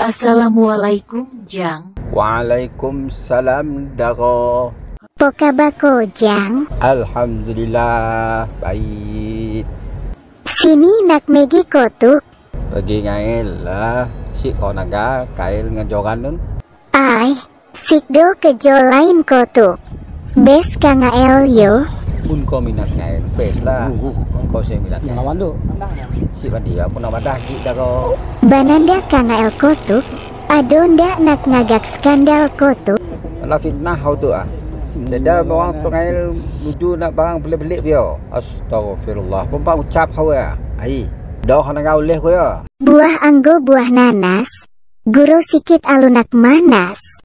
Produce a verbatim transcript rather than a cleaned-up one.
Assalamualaikum, Jang. Waalaikumsalam, Daro. Poka bako, Jang. Alhamdulillah, baik. Sini nak megi kotuk. Pergi ngail lah. Si kau naga kail ngajoran nun. Ai, sikdo kejo lain kotuk. Bes ka ngael yo. Pun kau minat ngail, bes lah. Pun kau sih minat ngail. Lawan tu. Si pandia pun nama dah gik Daro. Bananda ka ngael kotuk. Adonda nak ngagak skandal kotuk. Alah fitnah kau tu ah. Sedar orang tu ngail nuju nak barang pelik-pelik dia. Astagfirullah. Pempa ucap kau ya. Ai. Dah nak kau leh kau ya. Buah anggo buah nanas. Guru sikit alunak manas.